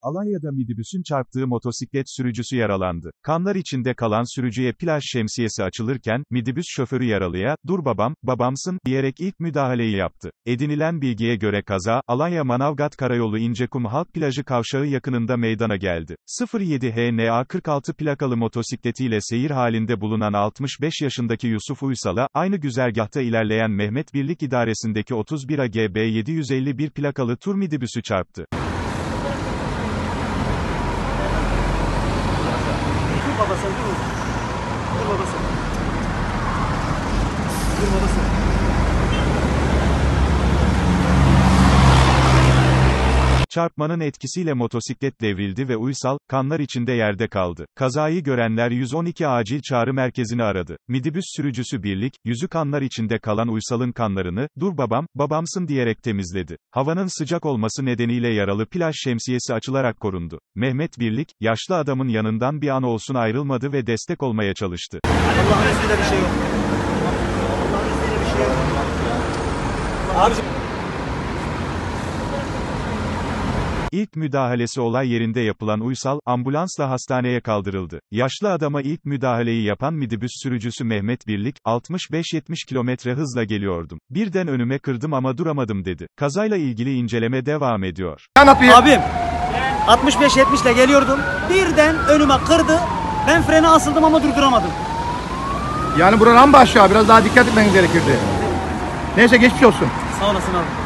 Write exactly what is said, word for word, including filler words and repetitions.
Alanya'da minibüsün çarptığı motosiklet sürücüsü yaralandı. Kanlar içinde kalan sürücüye plaj şemsiyesi açılırken, minibüs şoförü yaralıya, "Dur babam, babamsın," diyerek ilk müdahaleyi yaptı. Edinilen bilgiye göre kaza, Alanya-Manavgat Karayolu İncekum Halk Plajı kavşağı yakınında meydana geldi. sıfır yedi H N A kırk altı plakalı motosikletiyle seyir halinde bulunan altmış beş yaşındaki Yusuf Uysal'a, aynı güzergahta ilerleyen Mehmet Birlik İdaresi'ndeki otuz bir A G B yedi yüz elli bir plakalı tur minibüsü çarptı. Dur babası, dur. Dur babası. Dur babası. Çarpmanın etkisiyle motosiklet devrildi ve Uysal, kanlar içinde yerde kaldı. Kazayı görenler yüz on iki acil çağrı merkezini aradı. Minibüs sürücüsü Birlik, yüzü kanlar içinde kalan Uysal'ın kanlarını, "Dur babam, babamsın," diyerek temizledi. Havanın sıcak olması nedeniyle yaralı plaj şemsiyesi açılarak korundu. Mehmet Birlik, yaşlı adamın yanından bir an olsun ayrılmadı ve destek olmaya çalıştı. Allah'ın izniyle bir şey yok. Allah'ın izniyle bir şey yok. Abiciğim. İlk müdahalesi olay yerinde yapılan Uysal, ambulansla hastaneye kaldırıldı. Yaşlı adama ilk müdahaleyi yapan minibüs sürücüsü Mehmet Birlik, altmış beş yetmiş kilometre hızla geliyordum. "Birden önüme kırdım ama duramadım," dedi. Kazayla ilgili inceleme devam ediyor. Abim, altmış beş yetmiş ile geliyordum. Birden önüme kırdı. Ben frene asıldım ama durduramadım. Yani buradan başlıyor, biraz daha dikkat etmeniz gerekirdi. Neyse, geçmiş olsun. Sağ olasın abi.